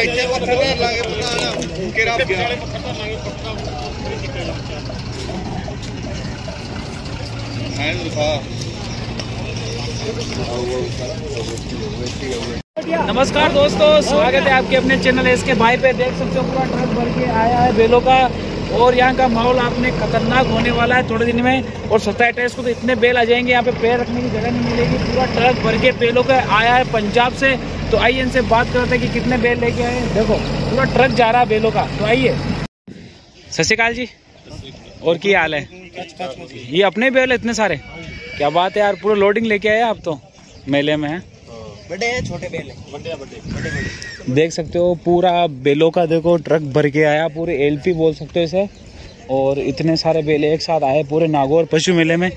नमस्कार दोस्तों, स्वागत है आपके अपने चैनल इसके भाई पे। देख सकते हो पूरा ट्रक भर के आया है बेलों का, और यहाँ का माहौल आपने खतरनाक होने वाला है थोड़े दिन में। और 27 को तो इतने बेल आ जाएंगे, यहाँ पे पैर रखने की जगह नहीं मिलेगी। पूरा ट्रक भर के बेलों का आया है पंजाब से। तो आइए इनसे बात करते हैं कि कितने बेल लेके आए हैं। देखो पूरा ट्रक जा रहा है बेलों का। तो आइए। सत श्री अकाल जी, और क्या हाल है? ये अपने बेल है इतने सारे? क्या बात है यार, पूरा लोडिंग लेके आए आप तो मेले में। है बड़े हैं छोटे बेल हैं? बड़े। देख सकते हो पूरा बेलों का, देखो ट्रक भर के आया, पूरे एलपी बोल सकते हो इसे। और इतने सारे बेल एक साथ आए पूरे नागौर पशु मेले में।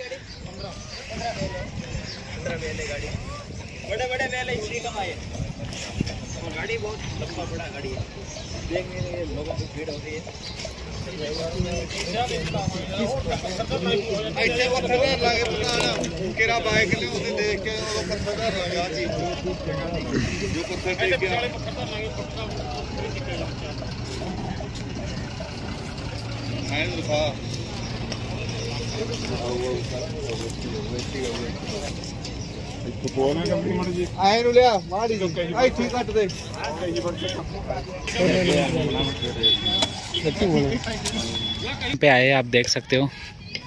बड़े बड़े बेल इसलिए कम आए, और गाड़ी बहुत लंबा बड़ा गाड़ी है। देखने के लिए लोगों की भीड़ हो रही है। पे आए आप देख सकते हो।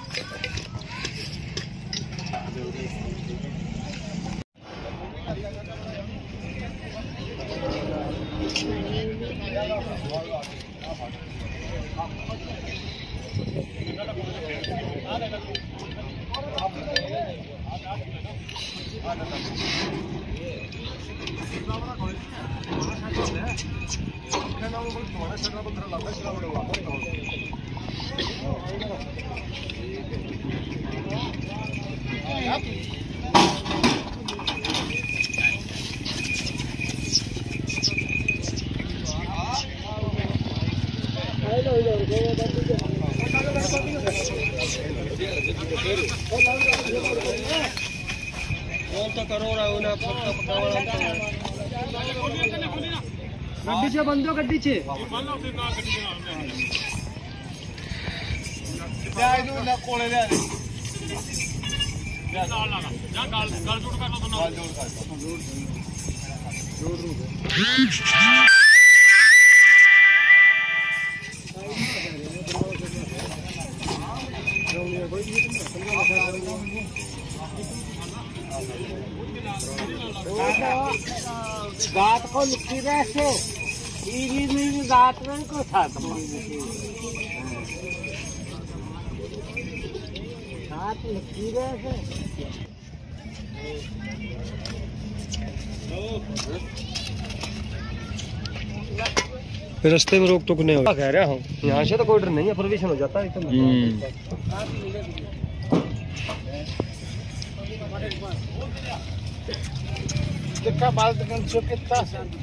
गड्डी से बंदो गड्डी से गात को लिखी रहे गात में को था लिखी रहे। रास्ते में रोक टोक नहीं होगा, कह रहा हूँ। यहाँ से तो कोई डर नहीं है, परमिशन हो जाता है। देखा बाल कितना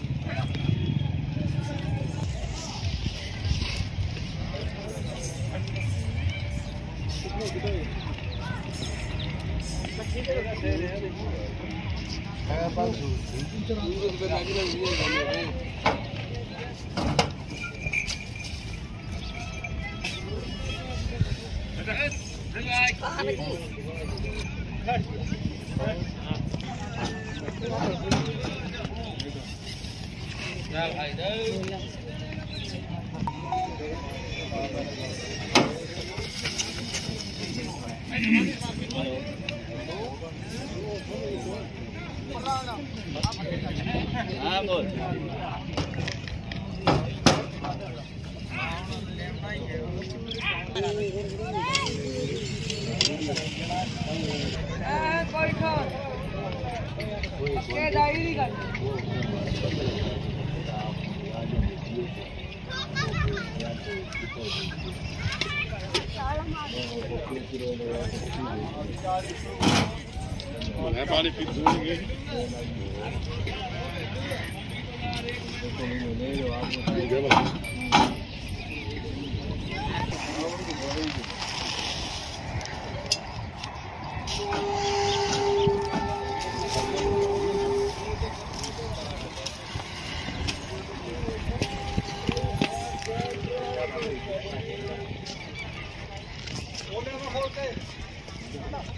पानी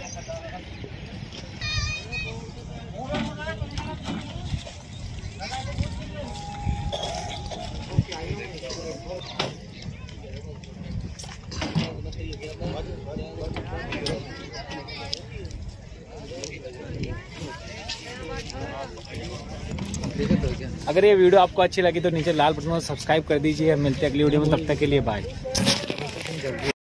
अगर ये वीडियो आपको अच्छी लगी तो नीचे लाल बटन को सब्सक्राइब कर दीजिए। मिलते हैं अगली वीडियो में, तब तक के लिए बाय।